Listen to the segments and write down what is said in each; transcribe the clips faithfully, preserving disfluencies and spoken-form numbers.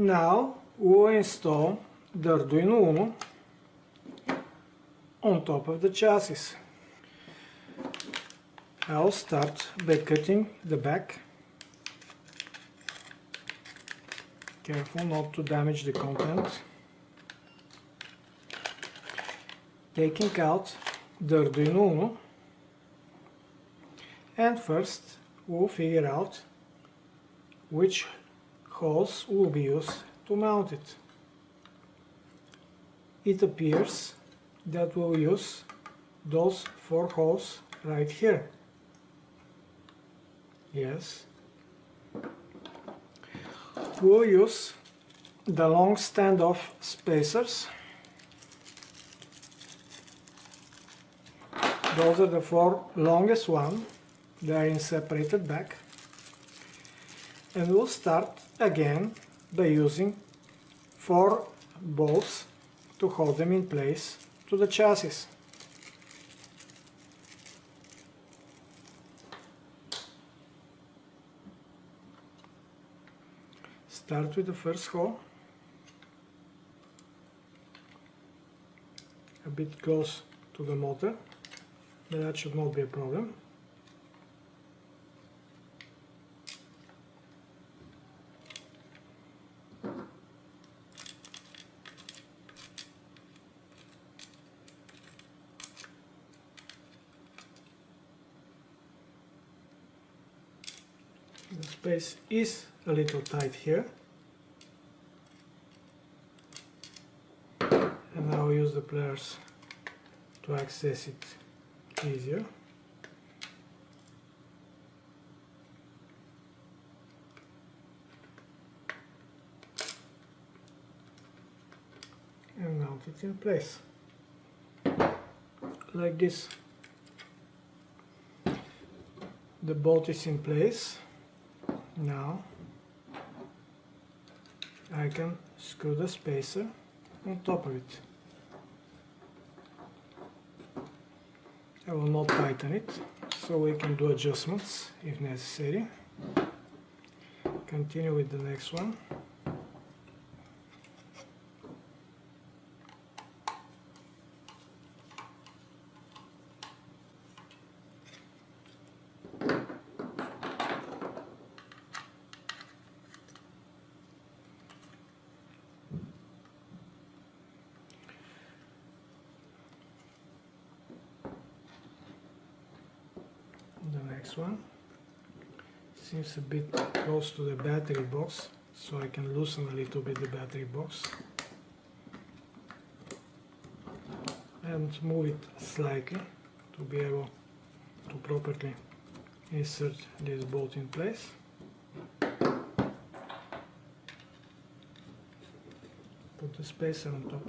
Now we'll install the Arduino Uno on top of the chassis. I'll start by cutting the back. Careful not to damage the content. Taking out the Arduino Uno, and first we'll figure out which holes will be used to mount it. It appears that we'll use those four holes right here. Yes. We'll use the long standoff spacers. Those are the four longest ones. They are in separated back. And we'll start again by using four bolts to hold them in place to the chassis. Start with the first hole, a bit close to the motor, but that should not be a problem. The space is a little tight here, and I'll use the pliers to access it easier. And mount it in place like this. The bolt is in place. Now I can screw the spacer on top of it. I will not tighten it, so we can do adjustments if necessary. Continue with the next one. The next one seems a bit close to the battery box, so I can loosen a little bit the battery box and move it slightly to be able to properly insert this bolt in place. Put the spacer on top.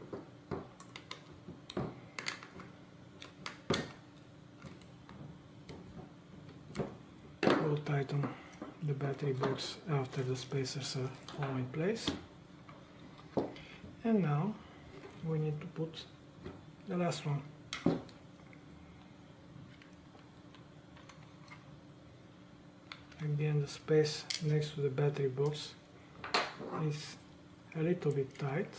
We'll tighten the battery box after the spacers are all in place. And now we need to put the last one. Again, the space next to the battery box is a little bit tight.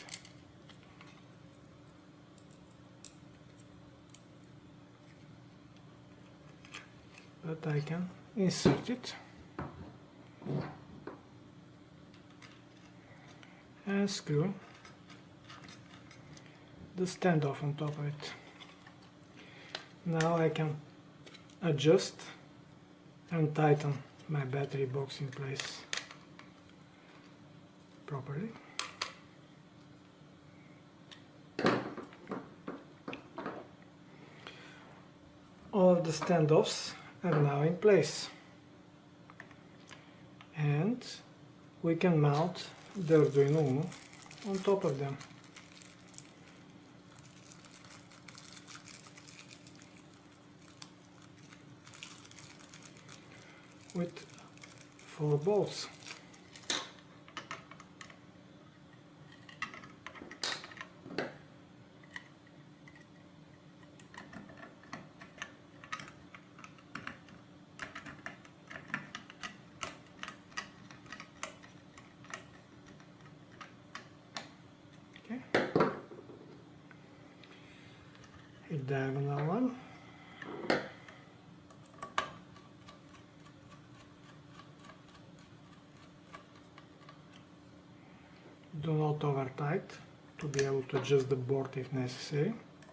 But I can insert it and screw the standoff on top of it. Now I can adjust and tighten my battery box in place properly. All of the standoffs are now in place, and we can mount the Arduino Uno on top of them. With four bolts. a diagonal one. Do not over tight to be able to adjust the board if necessary.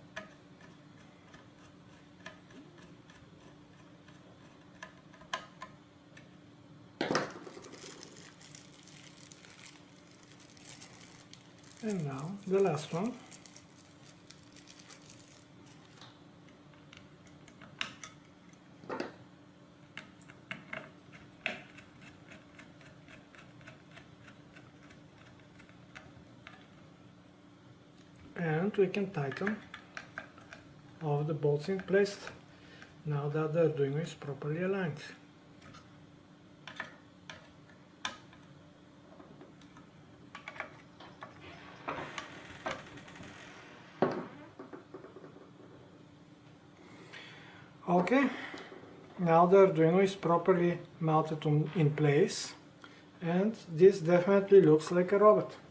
And now the last one. And we can tighten all the bolts in place now that the Arduino is properly aligned. Okay, now the Arduino is properly mounted on, in place, and this definitely looks like a robot.